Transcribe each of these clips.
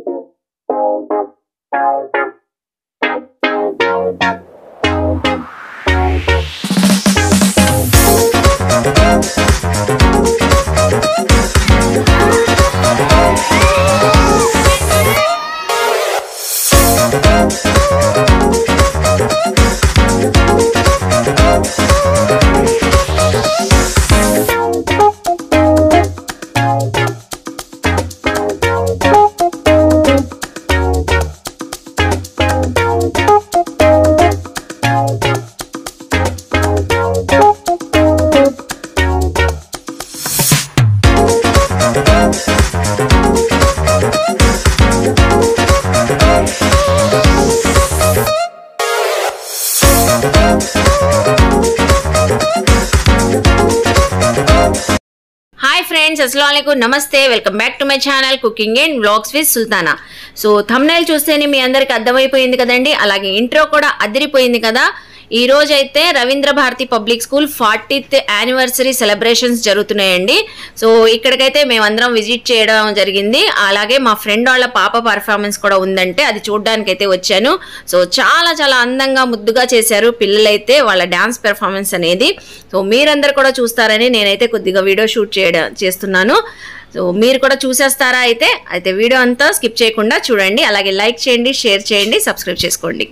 Hi friends अस्सलाम वालेकुम नमस्ते welcome back to my channel cooking and vlogs with Sultana. So thumbnail చూస్తేనే మీ అందరికి అర్థమైపోయింది కదండి, అలాగే ఇంట్రో కూడా అదిరిపోయింది కదా। ఈ రోజు అయితే Ravindra Bharati public school 40th anniversary celebrations జరుగుతున్నాయండి। సో ఇక్కడికైతే మేమందరం విజిట్ చేయడం జరిగింది, అలాగే మా ఫ్రెండ్ వాళ్ళ పాప పర్ఫార్మెన్స్ కూడా ఉందంటే అది చూడడానికి అయితే వచ్చాను। సో చాలా చాలా అందంగా ముద్దుగా చేశారు పిల్లలైతే వాళ్ళ డాన్స్ పెర్ఫార్మెన్స్ అనేది। సో మీరందరూ కూడా చూస్తారని నేనైతే కొద్దిగా వీడియో షూట్ చేస్తున్నాను। సో మీరు కూడా చూసేస్తారా? అయితే వీడియో అంతా స్కిప్ చేయకుండా చూడండి, అలాగే లైక్ చేయండి, షేర్ చేయండి, సబ్స్క్రైబ్ చేసుకోండి।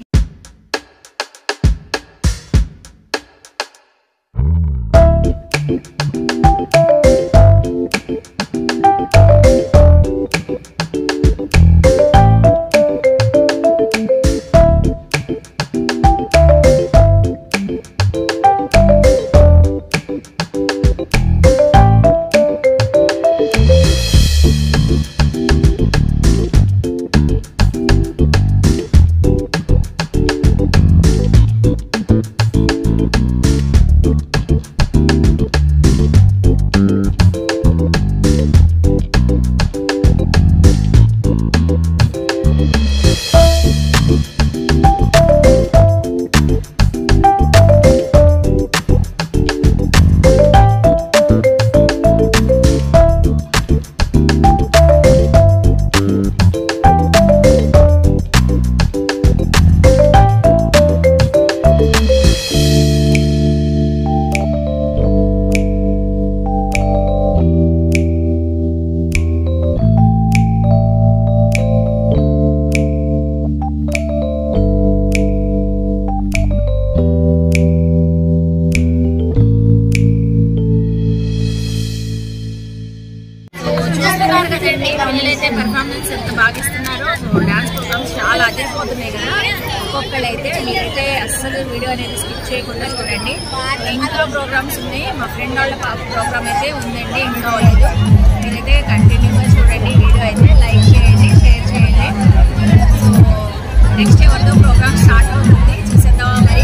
పిల్లలైతే పర్ఫార్మెన్స్ ఎంత బాగా ఇస్తున్నారో, డాన్స్ ప్రోగ్రామ్స్ చాలా అదిరిపోతున్నాయి కదా। ఒక్కొక్కరైతే మీరైతే అస్సలు వీడియో అనేది స్కిప్ చేయకుండా చూడండి। ఇంకా ప్రోగ్రామ్స్ ఉన్నాయి, మా ఫ్రెండ్ వాళ్ళ పాప ప్రోగ్రామ్ అయితే ఉందండి, ఇంకా లేదు। మీరైతే కంటిన్యూగా చూడండి, వీడియో అయితే లైక్ చేయండి, షేర్ చేయండి। సో నెక్స్ట్ ఎవరితో ప్రోగ్రామ్ స్టార్ట్ అవుతుంది చూసేద్దామా మరి।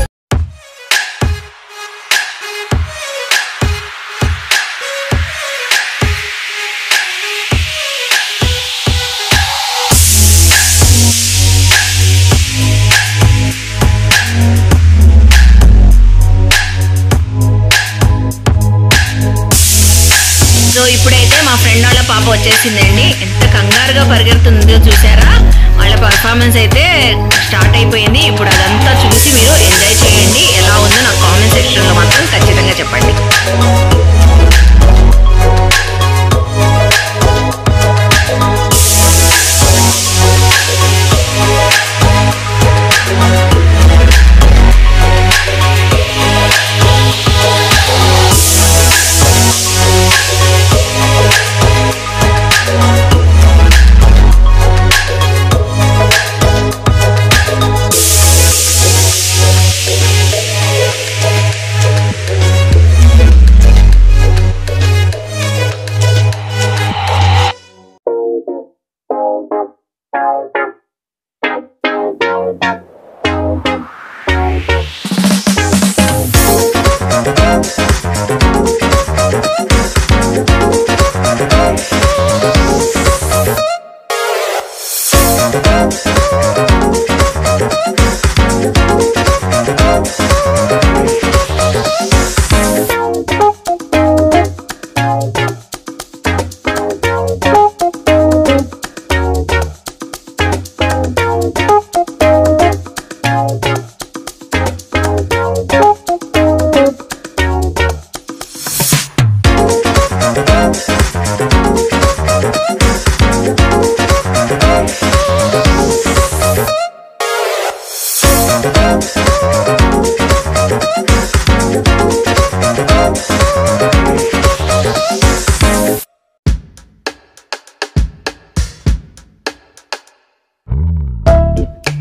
సో ఇప్పుడైతే మా ఫ్రెండ్ వాళ్ళ పాప వచ్చేసిందండి, ఎంత కంగారుగా పరిగెడుతుందో చూసారా। వాళ్ళ పర్ఫార్మెన్స్ అయితే స్టార్ట్ అయిపోయింది, ఇప్పుడు అదంతా చూసి మీరు ఎంజాయ్ చేయండి। ఎలా ఉందో నాకు కామెంట్ సెక్షన్లో మాత్రం ఖచ్చితంగా చెప్పండి।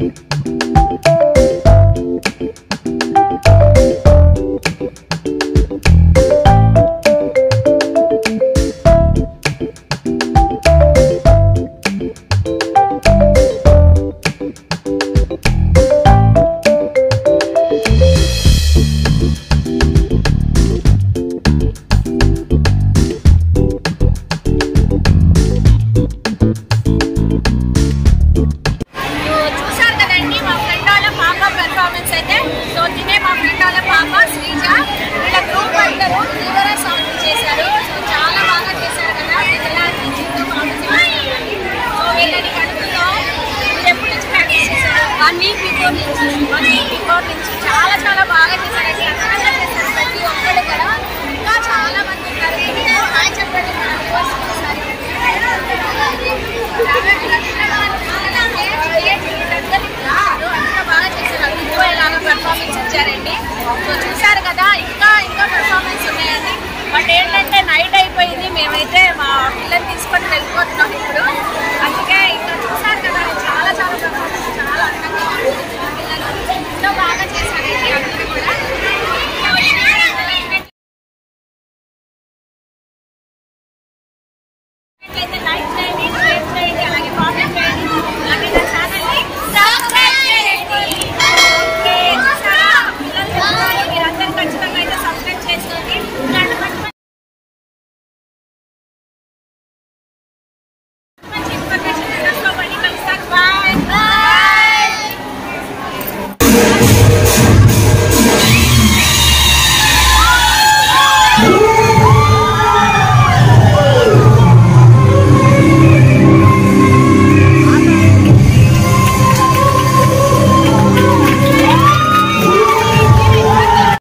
బాయ్.